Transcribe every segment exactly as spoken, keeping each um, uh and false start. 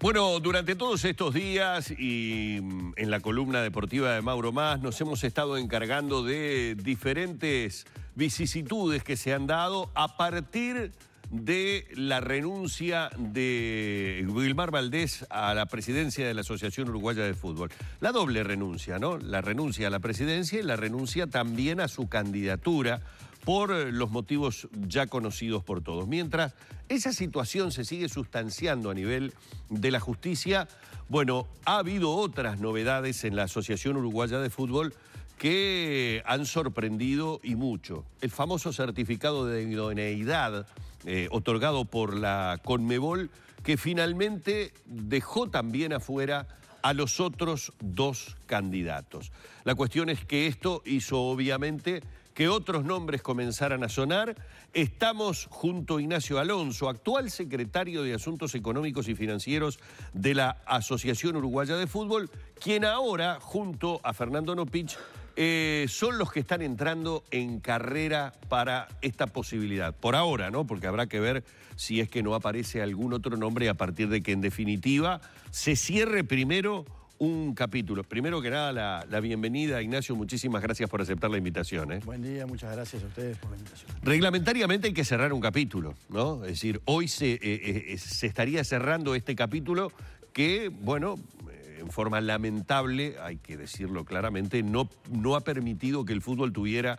Bueno, durante todos estos días y en la columna deportiva de Mauro Mas nos hemos estado encargando de diferentes vicisitudes que se han dado a partir de la renuncia de Wilmar Valdés a la presidencia de la Asociación Uruguaya de Fútbol. La doble renuncia, ¿no? La renuncia a la presidencia y la renuncia también a su candidatura por los motivos ya conocidos por todos. Mientras esa situación se sigue sustanciando a nivel de la justicia, bueno, ha habido otras novedades en la Asociación Uruguaya de Fútbol que han sorprendido y mucho. El famoso certificado de idoneidad eh, otorgado por la Conmebol, que finalmente dejó también afuera a los otros dos candidatos. La cuestión es que esto hizo obviamente que otros nombres comenzaran a sonar. Estamos junto a Ignacio Alonso, actual secretario de Asuntos Económicos y Financieros de la Asociación Uruguaya de Fútbol, quien ahora, junto a Fernando Nopich, eh, son los que están entrando en carrera para esta posibilidad. Por ahora, ¿no? Porque habrá que ver si es que no aparece algún otro nombre a partir de que, en definitiva, se cierre primero un capítulo. Primero que nada, la, la bienvenida, Ignacio. Muchísimas gracias por aceptar la invitación, ¿eh? Buen día, muchas gracias a ustedes por la invitación. Reglamentariamente hay que cerrar un capítulo, ¿no? Es decir, hoy se, eh, eh, se estaría cerrando este capítulo que, bueno, eh, en forma lamentable, hay que decirlo claramente, no, no ha permitido que el fútbol tuviera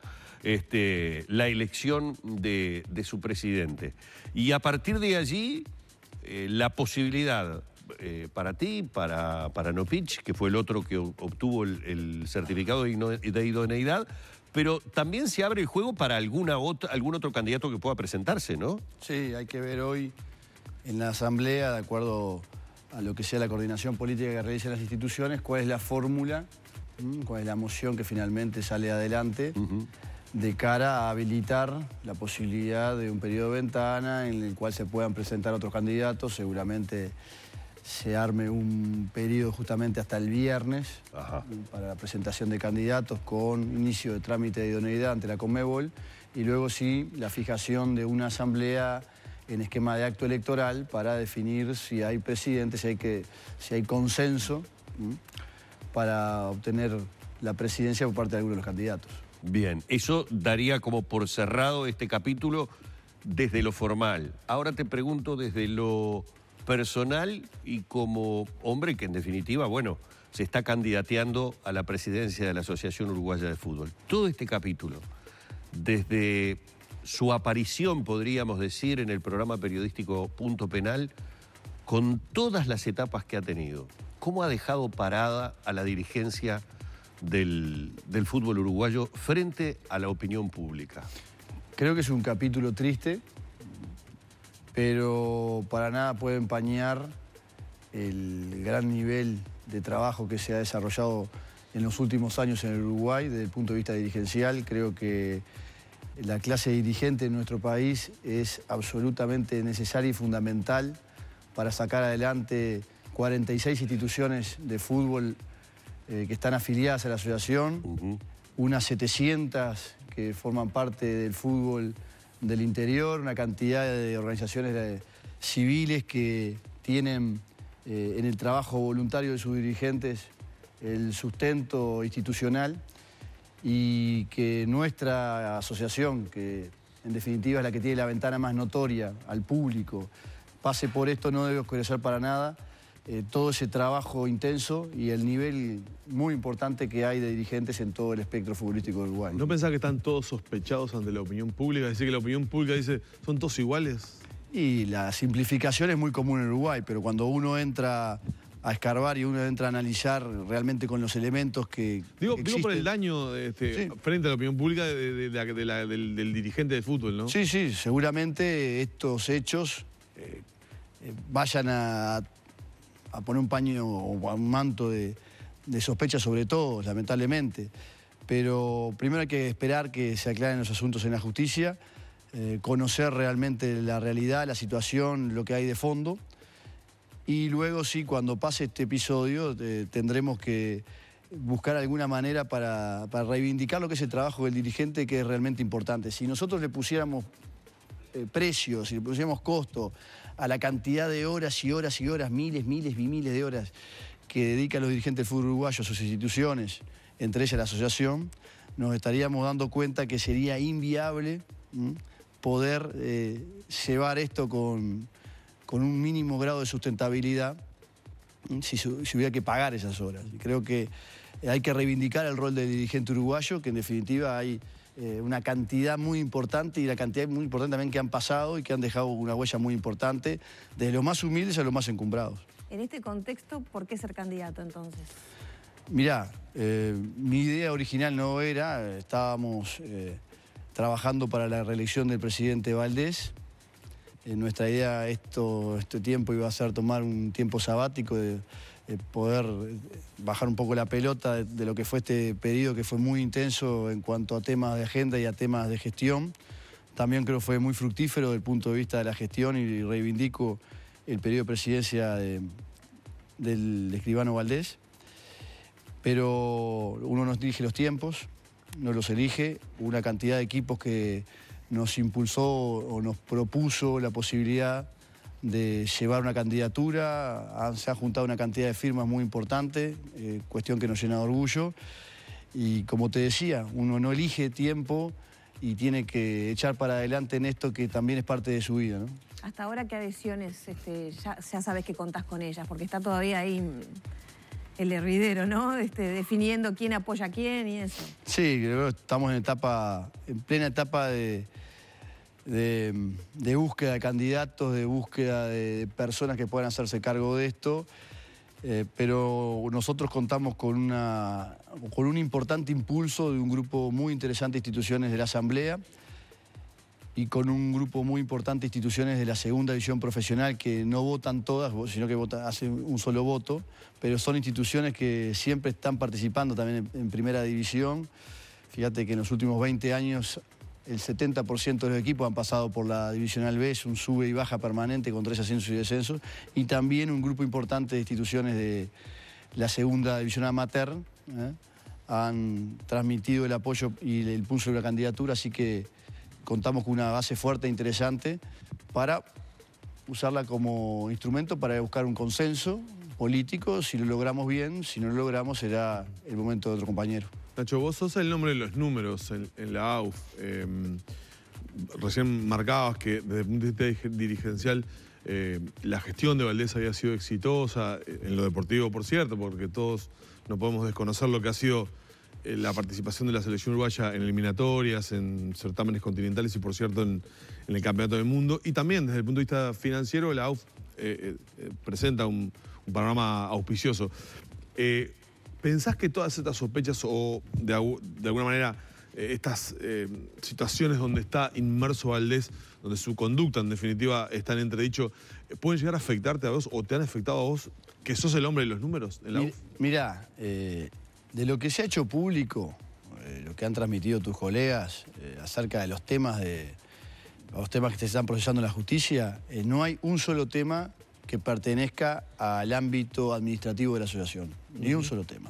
este, la elección de, de su presidente. Y a partir de allí, eh, la posibilidad Eh, para ti, para, para Nopich, que fue el otro que obtuvo el, el certificado de idoneidad, pero también se abre el juego para alguna otra, algún otro candidato que pueda presentarse, ¿no? Sí, hay que ver hoy en la Asamblea, de acuerdo a lo que sea la coordinación política que realicen las instituciones, cuál es la fórmula, cuál es la moción que finalmente sale adelante, uh-huh, de cara a habilitar la posibilidad de un periodo de ventana en el cual se puedan presentar otros candidatos. Seguramente se arme un periodo justamente hasta el viernes, ajá, para la presentación de candidatos con inicio de trámite de idoneidad ante la Conmebol y luego sí la fijación de una asamblea en esquema de acto electoral para definir si hay presidente, si hay, que, si hay consenso ¿m? para obtener la presidencia por parte de algunos de los candidatos. Bien, eso daría como por cerrado este capítulo desde lo formal. Ahora te pregunto desde lo personal y como hombre que en definitiva, bueno, se está candidateando a la presidencia de la Asociación Uruguaya de Fútbol. Todo este capítulo, desde su aparición, podríamos decir, en el programa periodístico Punto Penal, con todas las etapas que ha tenido, ¿cómo ha dejado parada a la dirigencia del, del fútbol uruguayo frente a la opinión pública? Creo que es un capítulo triste, pero para nada puede empañar el gran nivel de trabajo que se ha desarrollado en los últimos años en el Uruguay desde el punto de vista dirigencial. Creo que la clase dirigente en nuestro país es absolutamente necesaria y fundamental para sacar adelante cuarenta y seis instituciones de fútbol eh, que están afiliadas a la asociación, uh-huh, unas setecientas que forman parte del fútbol del interior, una cantidad de organizaciones de, civiles que tienen eh, en el trabajo voluntario de sus dirigentes el sustento institucional y que nuestra asociación, que en definitiva es la que tiene la ventana más notoria al público, pase por esto no debe oscurecer para nada eh, todo ese trabajo intenso y el nivel muy importante que hay de dirigentes en todo el espectro futbolístico de Uruguay. ¿No pensás que están todos sospechados ante la opinión pública? Decir que la opinión pública dice, ¿son todos iguales? Y la simplificación es muy común en Uruguay, pero cuando uno entra a escarbar y uno entra a analizar realmente con los elementos que Digo, existen. digo por el daño este, sí, frente a la opinión pública de, de, de, de la, del, del dirigente de fútbol, ¿no? Sí, sí, seguramente estos hechos eh, eh, vayan a, a poner un paño o un manto de, de sospecha sobre todos, lamentablemente. Pero primero hay que esperar que se aclaren los asuntos en la justicia, eh, conocer realmente la realidad, la situación, lo que hay de fondo. Y luego sí, cuando pase este episodio, eh, tendremos que buscar alguna manera para, para reivindicar lo que es el trabajo del dirigente, que es realmente importante. Si nosotros le pusiéramos eh, precio, si le pusiéramos costo a la cantidad de horas y horas y horas, miles, miles y miles de horas que dedican los dirigentes del fútbol uruguayo a sus instituciones, entre ellas la asociación, nos estaríamos dando cuenta que sería inviable ¿m? poder eh, llevar esto con, con un mínimo grado de sustentabilidad si, si hubiera que pagar esas horas. Y creo que hay que reivindicar el rol del dirigente uruguayo, que en definitiva hay eh, una cantidad muy importante y la cantidad muy importante también que han pasado y que han dejado una huella muy importante, desde los más humildes a los más encumbrados. En este contexto, ¿por qué ser candidato entonces? Mirá, eh, mi idea original no era, estábamos eh, trabajando para la reelección del presidente Valdés. Eh, nuestra idea esto, este tiempo iba a ser tomar un tiempo sabático, de, de poder bajar un poco la pelota de, de lo que fue este periodo, que fue muy intenso en cuanto a temas de agenda y a temas de gestión. También creo que fue muy fructífero desde el punto de vista de la gestión y reivindico el periodo de presidencia de, del escribano Valdés. Pero uno no elige los tiempos, no los elige. Una cantidad de equipos que nos impulsó o nos propuso la posibilidad de llevar una candidatura. Se ha juntado una cantidad de firmas muy importante, eh, cuestión que nos llena de orgullo. Y como te decía, uno no elige tiempo y tiene que echar para adelante en esto que también es parte de su vida, ¿no? Hasta ahora, ¿qué adhesiones este, ya, ya sabes que contás con ellas? Porque está todavía ahí el hervidero, ¿no? Este, definiendo quién apoya a quién y eso. Sí, creo que estamos en etapa, en plena etapa de, de, de búsqueda de candidatos, de búsqueda de personas que puedan hacerse cargo de esto. Eh, pero nosotros contamos con, una, con un importante impulso de un grupo muy interesante de instituciones de la Asamblea y con un grupo muy importante de instituciones de la segunda división profesional que no votan todas, sino que votan, hacen un solo voto, pero son instituciones que siempre están participando también en, en primera división. Fíjate que en los últimos veinte años el setenta por ciento de los equipos han pasado por la Divisional B, es un sube y baja permanente con tres ascensos y descensos, y también un grupo importante de instituciones de la segunda división amateur ¿eh? han transmitido el apoyo y el impulso de la candidatura, así que contamos con una base fuerte e interesante para usarla como instrumento para buscar un consenso político. Si lo logramos bien, si no lo logramos será el momento de otro compañero. Nacho, vos sos el nombre de los números en, en la A U F. Eh, recién marcabas que desde el punto de vista dirigencial eh, la gestión de Valdés había sido exitosa, en lo deportivo por cierto, porque todos no podemos desconocer lo que ha sido eh, la participación de la selección uruguaya en eliminatorias, en certámenes continentales y por cierto en, en el Campeonato del Mundo. Y también desde el punto de vista financiero la A U F eh, eh, presenta un, un panorama auspicioso. Eh, ¿Pensás que todas estas sospechas o de, de alguna manera eh, estas eh, situaciones donde está inmerso Valdés, donde su conducta en definitiva está en entredicho, eh, pueden llegar a afectarte a vos o te han afectado a vos, que sos el hombre de los números en la U F? Mirá, eh, de lo que se ha hecho público, eh, lo que han transmitido tus colegas eh, acerca de los temas, de, los temas que se están procesando en la justicia, eh, no hay un solo tema que pertenezca al ámbito administrativo de la asociación, ni uh-huh. un solo tema.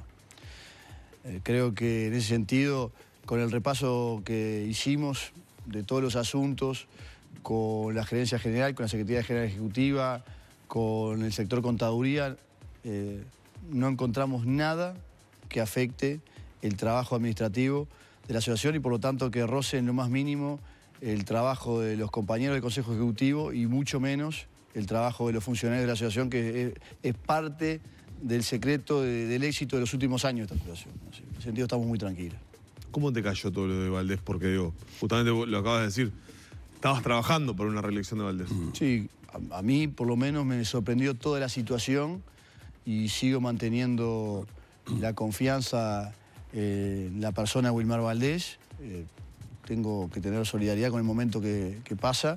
Eh, creo que en ese sentido, con el repaso que hicimos de todos los asuntos, con la gerencia general, con la Secretaría General Ejecutiva, con el sector contaduría, eh, no encontramos nada que afecte el trabajo administrativo de la asociación y por lo tanto que roce en lo más mínimo el trabajo de los compañeros del Consejo Ejecutivo y mucho menos el trabajo de los funcionarios de la asociación, que es, es parte del secreto de, del éxito de los últimos años de esta asociación. Así, en ese sentido estamos muy tranquilos. ¿Cómo te cayó todo lo de Valdés? Porque digo, justamente lo acabas de decir, estabas trabajando por una reelección de Valdés. Sí, a, a mí por lo menos me sorprendió toda la situación y sigo manteniendo la confianza eh, en la persona Wilmar Valdés. Eh, tengo que tener solidaridad con el momento que, que pasa.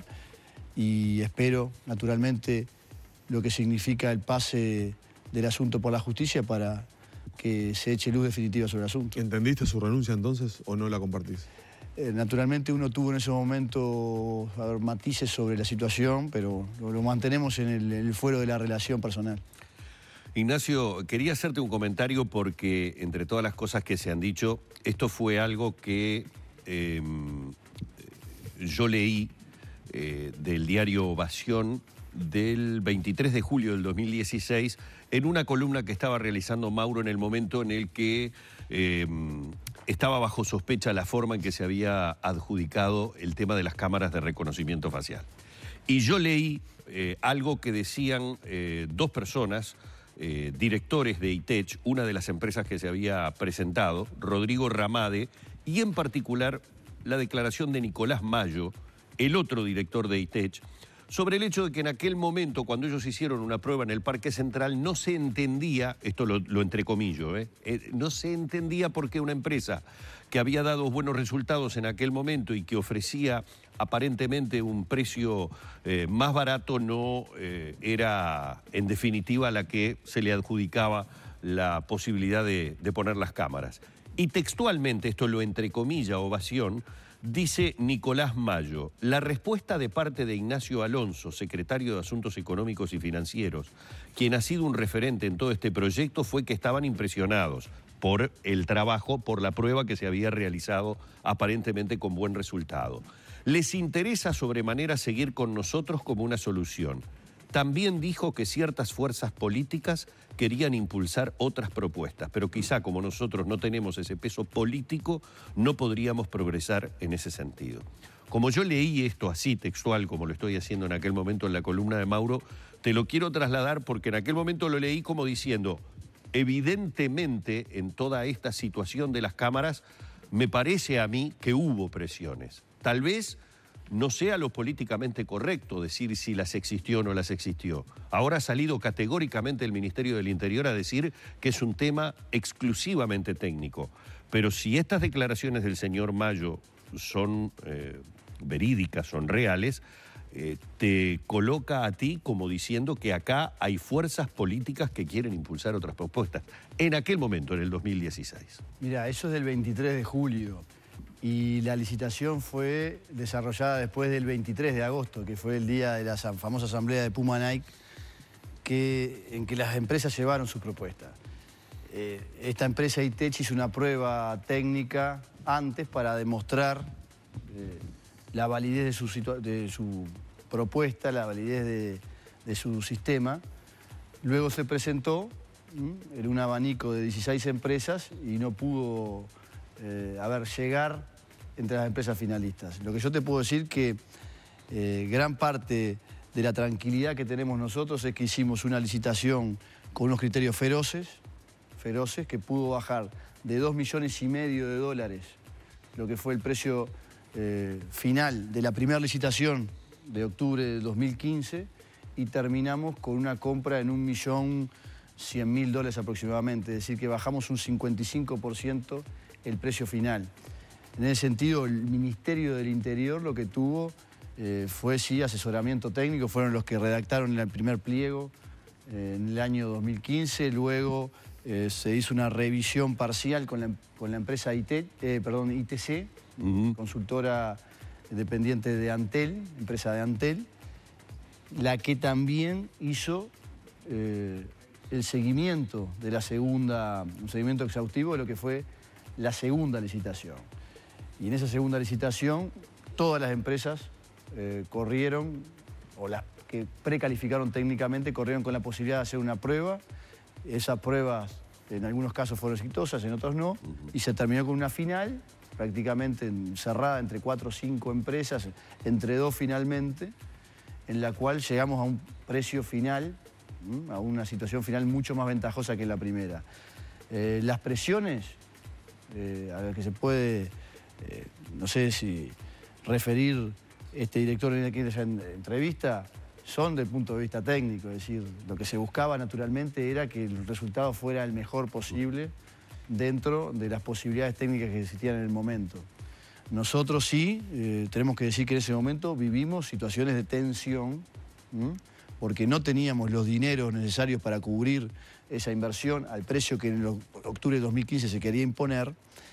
Y espero, naturalmente, lo que significa el pase del asunto por la justicia para que se eche luz definitiva sobre el asunto. ¿Entendiste su renuncia entonces o no la compartís? Eh, naturalmente uno tuvo en ese momento a ver, matices sobre la situación, pero lo, lo mantenemos en el, en el fuero de la relación personal. Ignacio, quería hacerte un comentario porque entre todas las cosas que se han dicho, esto fue algo que eh, yo leí eh, del diario Ovación del veintitrés de julio del dos mil dieciséis, en una columna que estaba realizando Mauro en el momento en el que eh, estaba bajo sospecha la forma en que se había adjudicado el tema de las cámaras de reconocimiento facial. Y yo leí eh, algo que decían eh, dos personas, eh, directores de ITECH, una de las empresas que se había presentado, Rodrigo Ramade, y en particular la declaración de Nicolás Mayo, el otro director de ITECH, sobre el hecho de que en aquel momento, cuando ellos hicieron una prueba en el Parque Central, no se entendía, esto lo, lo entrecomillo, ¿eh? Eh, no se entendía por qué una empresa que había dado buenos resultados en aquel momento y que ofrecía aparentemente un precio eh, más barato no eh, era en definitiva la que se le adjudicaba la posibilidad de, de poner las cámaras. Y textualmente, esto lo entrecomilla Ovación, dice Nicolás Mayo: la respuesta de parte de Ignacio Alonso, secretario de Asuntos Económicos y Financieros, quien ha sido un referente en todo este proyecto, fue que estaban impresionados por el trabajo, por la prueba que se había realizado aparentemente con buen resultado. Les interesa sobremanera seguir con nosotros como una solución. También dijo que ciertas fuerzas políticas querían impulsar otras propuestas, pero quizá como nosotros no tenemos ese peso político, no podríamos progresar en ese sentido. Como yo leí esto así textual, como lo estoy haciendo en aquel momento en la columna de Mauro, te lo quiero trasladar porque en aquel momento lo leí como diciendo: evidentemente en toda esta situación de las cámaras, me parece a mí que hubo presiones. Tal vez no sea lo políticamente correcto decir si las existió o no las existió. Ahora ha salido categóricamente el Ministerio del Interior a decir que es un tema exclusivamente técnico. Pero si estas declaraciones del señor Mayo son eh, verídicas, son reales, eh, te coloca a ti como diciendo que acá hay fuerzas políticas que quieren impulsar otras propuestas. En aquel momento, en el dos mil dieciséis. Mira, eso es del veintitrés de julio. Y la licitación fue desarrollada después del veintitrés de agosto, que fue el día de la famosa asamblea de Puma Nike, que, en que las empresas llevaron su propuesta. Eh, esta empresa ITECH hizo una prueba técnica antes para demostrar eh, la validez de su, de su propuesta, la validez de, de su sistema. Luego se presentó ¿m? en un abanico de dieciséis empresas y no pudo Eh, a ver, llegar entre las empresas finalistas. Lo que yo te puedo decir que eh, gran parte de la tranquilidad que tenemos nosotros es que hicimos una licitación con unos criterios feroces, feroces, que pudo bajar de dos millones y medio de dólares, lo que fue el precio eh, final de la primera licitación de octubre de dos mil quince, y terminamos con una compra en un millón cien mil dólares aproximadamente, es decir, que bajamos un cincuenta y cinco por ciento el precio final. En ese sentido, el Ministerio del Interior lo que tuvo eh, fue, sí, asesoramiento técnico, fueron los que redactaron el primer pliego eh, en el año dos mil quince, luego eh, se hizo una revisión parcial con la, con la empresa I T, eh, perdón, I T C, uh-huh. consultora dependiente de Antel, empresa de Antel, la que también hizo eh, el seguimiento de la segunda, un seguimiento exhaustivo de lo que fue la segunda licitación. Y en esa segunda licitación, todas las empresas eh, corrieron, o las que precalificaron técnicamente, corrieron con la posibilidad de hacer una prueba. Esas pruebas, en algunos casos fueron exitosas, en otros no, y se terminó con una final, prácticamente cerrada entre cuatro o cinco empresas, entre dos finalmente, en la cual llegamos a un precio final, ¿m? a una situación final mucho más ventajosa que la primera. Eh, las presiones Eh, a la que se puede, eh, no sé si referir este director en aquella entrevista, son del punto de vista técnico, es decir, lo que se buscaba naturalmente era que el resultado fuera el mejor posible dentro de las posibilidades técnicas que existían en el momento. Nosotros sí, eh, tenemos que decir que en ese momento vivimos situaciones de tensión, ¿m? porque no teníamos los dineros necesarios para cubrir esa inversión al precio que en octubre de dos mil quince se quería imponer,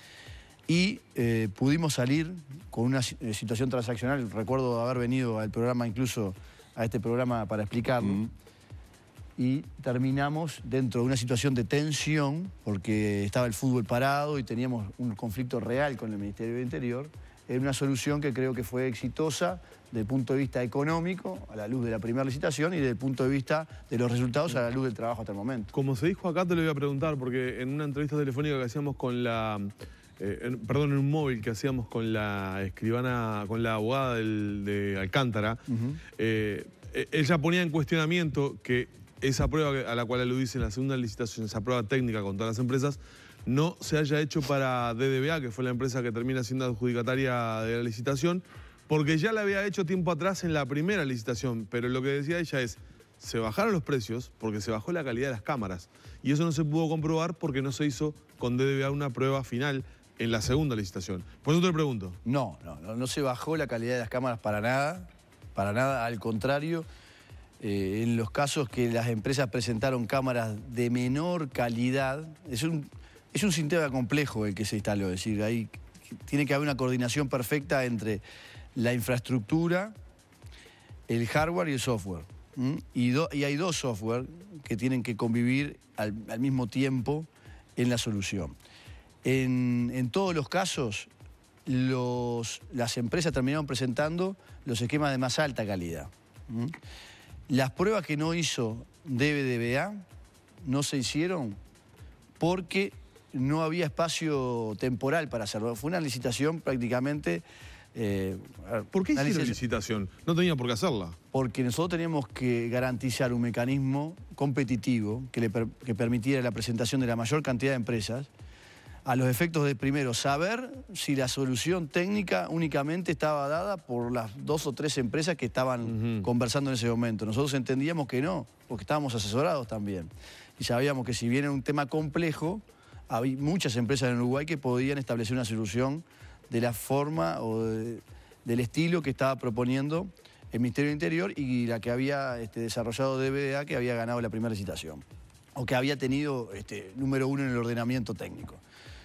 y eh, pudimos salir con una situación transaccional. Recuerdo haber venido al programa, incluso a este programa, para explicarlo, mm. y terminamos dentro de una situación de tensión, porque estaba el fútbol parado y teníamos un conflicto real con el Ministerio del Interior, en una solución que creo que fue exitosa desde el punto de vista económico, a la luz de la primera licitación, y desde el punto de vista de los resultados, a la luz del trabajo hasta el momento. Como se dijo acá, te lo voy a preguntar, porque en una entrevista telefónica que hacíamos con la... Eh, en, perdón, en un móvil que hacíamos con la escribana, con la abogada del, de Alcántara, uh-huh. eh, ella ponía en cuestionamiento que esa prueba a la cual aludís en la segunda licitación, esa prueba técnica con todas las empresas, no se haya hecho para D D B A, que fue la empresa que termina siendo adjudicataria de la licitación, porque ya la había hecho tiempo atrás en la primera licitación. Pero lo que decía ella es, se bajaron los precios porque se bajó la calidad de las cámaras. Y eso no se pudo comprobar porque no se hizo con D D B A una prueba final en la segunda licitación. Por eso te lo pregunto. No, no, no, no se bajó la calidad de las cámaras para nada, para nada, al contrario. Eh, en los casos que las empresas presentaron cámaras de menor calidad, es un, es un sistema complejo el que se instaló, es decir, ahí tiene que haber una coordinación perfecta entre la infraestructura, el hardware y el software. ¿Mm? Y, do, y hay dos software que tienen que convivir al, al mismo tiempo en la solución. En, en todos los casos, los, las empresas terminaron presentando los esquemas de más alta calidad. ¿Mm? Las pruebas que no hizo D D B A no se hicieron porque no había espacio temporal para hacerlo. Fue una licitación prácticamente... Eh, ¿Por qué hicieron licitación? licitación? No tenía por qué hacerla. Porque nosotros teníamos que garantizar un mecanismo competitivo que, le per, que permitiera la presentación de la mayor cantidad de empresas, a los efectos de, primero, saber si la solución técnica únicamente estaba dada por las dos o tres empresas que estaban uh-huh. conversando en ese momento. Nosotros entendíamos que no, porque estábamos asesorados también. Y sabíamos que si bien era un tema complejo, había muchas empresas en Uruguay que podían establecer una solución de la forma o de, del estilo que estaba proponiendo el Ministerio del Interior y la que había este, desarrollado D B A, que había ganado la primera licitación, o que había tenido este, número uno en el ordenamiento técnico.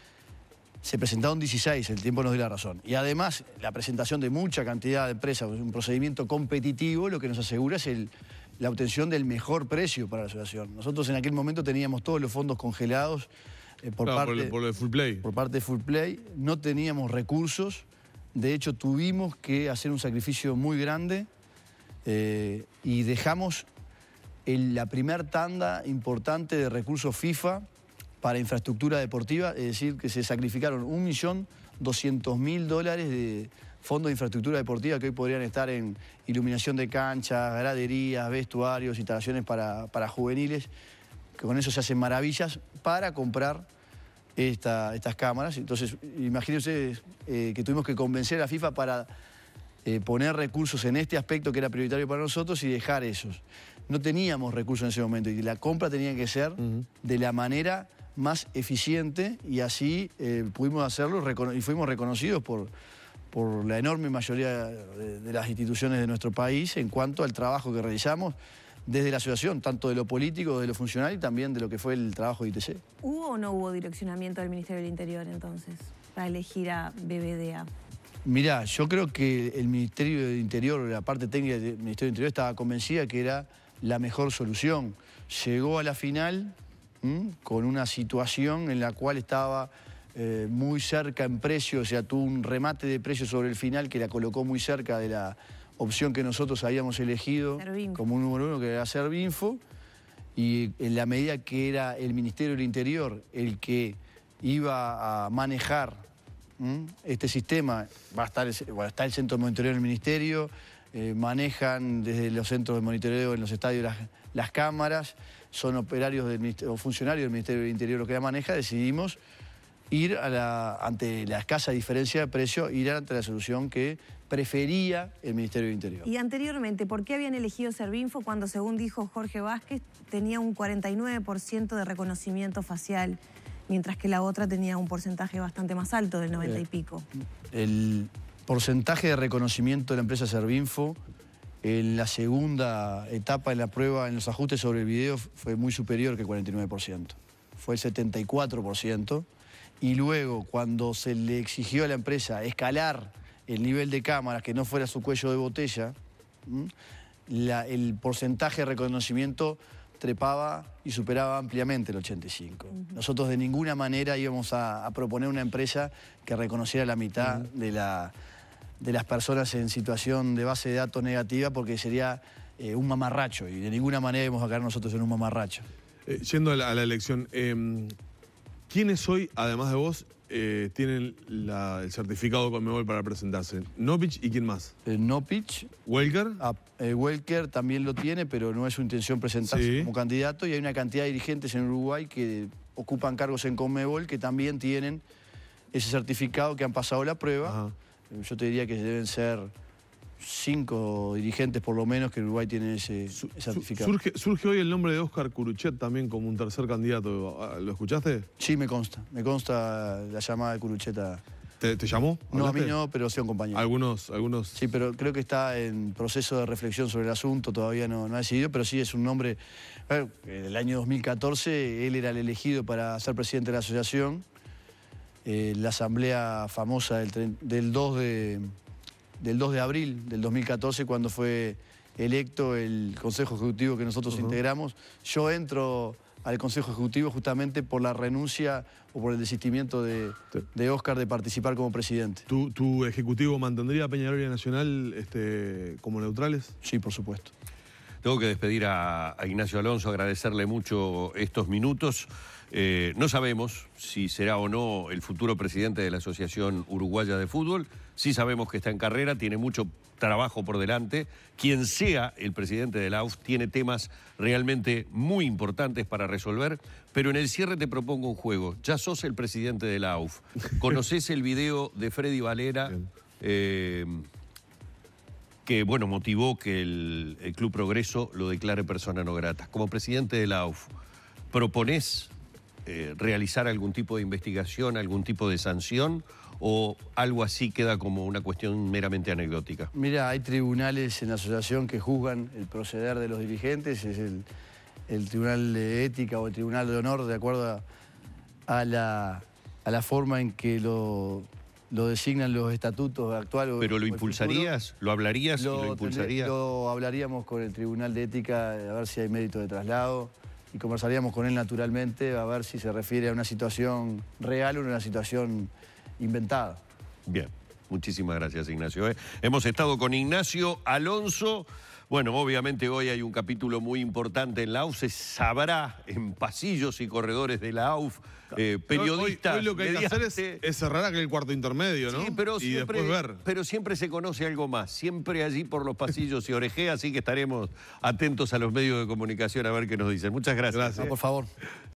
Se presentaron dieciséis, el tiempo nos dio la razón. Y además, la presentación de mucha cantidad de empresas, un procedimiento competitivo, lo que nos asegura es el, la obtención del mejor precio para la asociación. Nosotros en aquel momento teníamos todos los fondos congelados eh, por, claro, parte, por, el, por el Full Play. por parte de Full Play. No teníamos recursos. De hecho, tuvimos que hacer un sacrificio muy grande eh, y dejamos el, la primer tanda importante de recursos FIFA para infraestructura deportiva, es decir, que se sacrificaron un millón doscientos mil dólares de fondos de infraestructura deportiva que hoy podrían estar en iluminación de canchas, graderías, vestuarios, instalaciones para, para juveniles, que con eso se hacen maravillas para comprar esta, estas cámaras. Entonces, imagínense eh, que tuvimos que convencer a la FIFA para eh, poner recursos en este aspecto que era prioritario para nosotros y dejar esos. No teníamos recursos en ese momento y la compra tenía que ser uh-huh. de la manera más eficiente y así eh, pudimos hacerlo y fuimos reconocidos por, por la enorme mayoría de, de las instituciones de nuestro país en cuanto al trabajo que realizamos desde la asociación, tanto de lo político, de lo funcional y también de lo que fue el trabajo de I T C. ¿Hubo o no hubo direccionamiento del Ministerio del Interior entonces para elegir a B B D A? Mirá, yo creo que el Ministerio del Interior, la parte técnica del Ministerio del Interior estaba convencida que era la mejor solución. Llegó a la final ¿Mm? con una situación en la cual estaba eh, muy cerca en precio, o sea, tuvo un remate de precio sobre el final que la colocó muy cerca de la opción que nosotros habíamos elegido Servinfo. como un número uno, que era Servinfo, y en la medida que era el Ministerio del Interior el que iba a manejar ¿Mm? este sistema, va a estar el, va a estar el centro de monitoreo del Ministerio, eh, manejan desde los centros de monitoreo en los estadios las, las cámaras, son operarios del, o funcionarios del Ministerio del Interior lo que la maneja, decidimos ir a la, ante la escasa diferencia de precio, ir ante la solución que prefería el Ministerio del Interior. Y anteriormente, ¿por qué habían elegido Servinfo cuando, según dijo Jorge Vázquez, tenía un cuarenta y nueve por ciento de reconocimiento facial, mientras que la otra tenía un porcentaje bastante más alto, del noventa y pico? El porcentaje de reconocimiento de la empresa Servinfo en la segunda etapa en la prueba, en los ajustes sobre el video, fue muy superior que el cuarenta y nueve por ciento. Fue el setenta y cuatro por ciento. Y luego, cuando se le exigió a la empresa escalar el nivel de cámaras, que no fuera su cuello de botella, la, el porcentaje de reconocimiento trepaba y superaba ampliamente el ochenta y cinco. Uh-huh. Nosotros de ninguna manera íbamos a, a proponer una empresa que reconociera la mitad uh-huh. de, la, de las personas en situación de base de datos negativa, porque sería eh, un mamarracho, y de ninguna manera íbamos a caer nosotros en un mamarracho. Eh, yendo a la, a la elección, eh, ¿quiénes hoy, además de vos, eh, tienen la, el certificado de Conmebol para presentarse? Nopic y quién más. Eh, Nopic. ¿Welker? Ah, eh, Welker también lo tiene, pero no es su intención presentarse sí. como candidato. Y hay una cantidad de dirigentes en Uruguay que ocupan cargos en Conmebol que también tienen ese certificado, que han pasado la prueba. Ajá. Yo te diría que deben ser cinco dirigentes por lo menos que en Uruguay tienen ese, ese certificado. Surge, surge hoy el nombre de Óscar Curuchet también como un tercer candidato. ¿Lo escuchaste? Sí, me consta. Me consta la llamada de Curuchet a... ¿Te, te llamó? No, a mí no, pero sí a un compañero. Algunos, algunos... Sí, pero creo que está en proceso de reflexión sobre el asunto, todavía no, no ha decidido, pero sí es un nombre... Bueno, en el año dos mil catorce él era el elegido para ser presidente de la asociación. Eh, la asamblea famosa del, del dos de... del dos de abril del dos mil catorce, cuando fue electo el Consejo Ejecutivo que nosotros uh-huh. integramos. Yo entro al Consejo Ejecutivo justamente por la renuncia o por el desistimiento de, de Óscar de participar como presidente. ¿Tu, tu Ejecutivo mantendría a Peñarol y a Nacional este, como neutrales? Sí, por supuesto. Tengo que despedir a, a Ignacio Alonso, agradecerle mucho estos minutos. Eh, no sabemos si será o no el futuro presidente de la Asociación Uruguaya de Fútbol. Sí sabemos que está en carrera, tiene mucho trabajo por delante. Quien sea el presidente de la A U F tiene temas realmente muy importantes para resolver, pero en el cierre te propongo un juego. Ya sos el presidente de la A U F. ¿Conocés el video de Freddy Valera? Eh, que, bueno, motivó que el, el Club Progreso lo declare persona no grata. Como presidente de la A U F, ¿proponés eh, realizar algún tipo de investigación, algún tipo de sanción, o algo así queda como una cuestión meramente anecdótica? Mira, hay tribunales en la asociación que juzgan el proceder de los dirigentes, es el, el Tribunal de Ética o el Tribunal de Honor, de acuerdo a, a, la, a la forma en que lo... lo designan los estatutos actuales. ¿Pero lo impulsarías? ¿Lo hablarías lo, y lo impulsarías? Lo hablaríamos con el Tribunal de Ética a ver si hay mérito de traslado y conversaríamos con él naturalmente a ver si se refiere a una situación real o a una situación inventada. Bien, muchísimas gracias, Ignacio. ¿eh? Hemos estado con Ignacio Alonso. Bueno, obviamente hoy hay un capítulo muy importante en la A U F. Se sabrá en pasillos y corredores de la A U F, eh, periodistas... Hoy, hoy lo que hay que hacer es, es cerrar aquel cuarto intermedio, ¿no? Sí, pero y siempre, después ver. Pero siempre se conoce algo más. Siempre allí por los pasillos se orejea, así que estaremos atentos a los medios de comunicación a ver qué nos dicen. Muchas gracias. Gracias. No, por favor.